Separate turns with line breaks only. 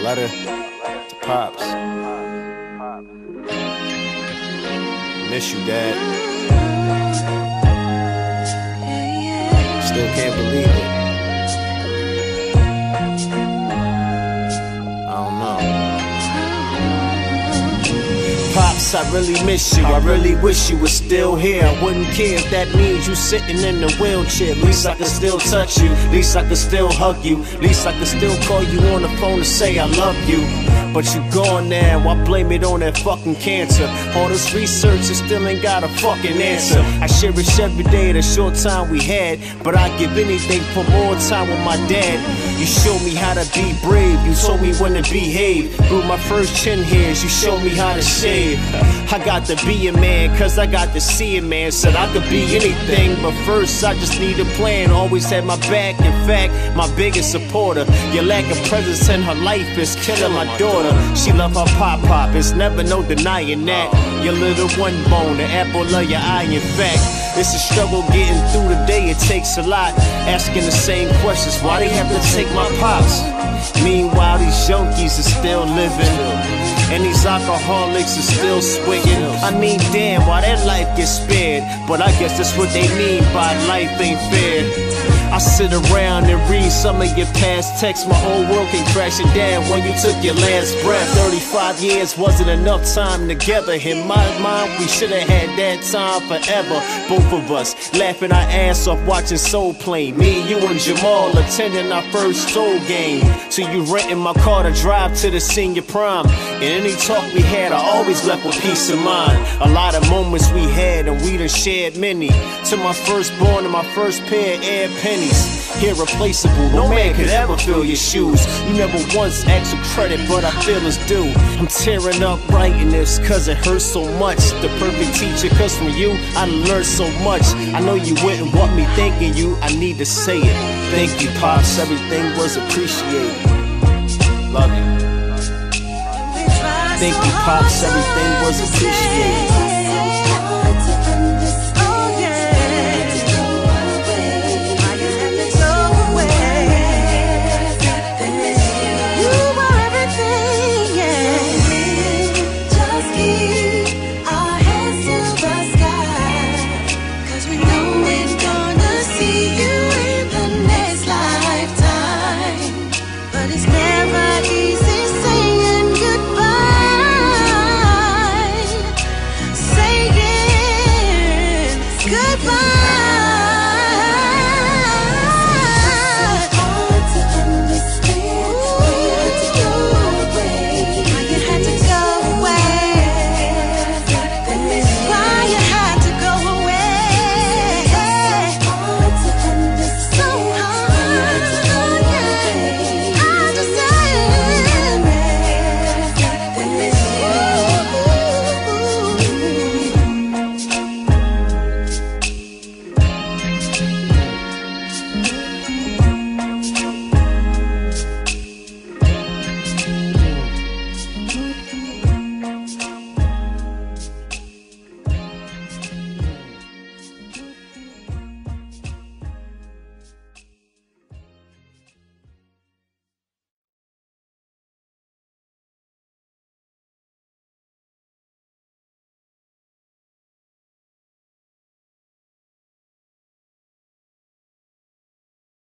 letter to Pops. Miss you, Dad. Still can't believe it. I don't know. Pops, I really miss you. I really wish you were still here. I wouldn't care if that means you sitting in the wheelchair. At least I could still touch you. At least I could still hug you. At least I could still call you on the phone to say I love you. But you gone now, I blame it on that fucking cancer. All this research and still ain't got a fucking answer. I cherish every day the short time we had, but I'd give anything for more time with my dad. You showed me how to be brave, you told me when to behave. Grew my first chin hairs, you showed me how to shave. I got to be a man, cause I got to see a man. Said I could be anything, but first I just need a plan. Always had my back, in fact, my biggest supporter. Your lack of presence in her life is killing my daughter. She love her pop-pop, it's never no denying that. Your little one bone, the apple of your eye, in fact. It's a struggle getting through the day, it takes a lot. Asking the same questions, why they have to take my pops? Meanwhile, these junkies are still living, and these alcoholics are still swinging. I mean, damn, why that life gets spared? But I guess that's what they mean by life ain't fair. I sit around and read some of your past texts. My whole world came crashing down when you took your last breath. 35 years wasn't enough time together. In my mind, we should've had that time forever. Both of us laughing our ass off watching Soul Plane. Me, you, and Jamal attending our first soul game. So you renting my car to drive to the senior prom. And any talk we had, I always left with peace of mind. A lot of moments we had, and we done shared many. To my firstborn and my first pair of air pennies. Irreplaceable, no man could ever fill your shoes. You never once asked for credit, but I feel it's due. I'm tearing up writing this, cause it hurts so much. The perfect teacher, cause from you, I learned so much. I know you wouldn't want me thanking you, I need to say it. Thank you, Pops, everything was appreciated. Love you. Thank you, Pops, everything was appreciated.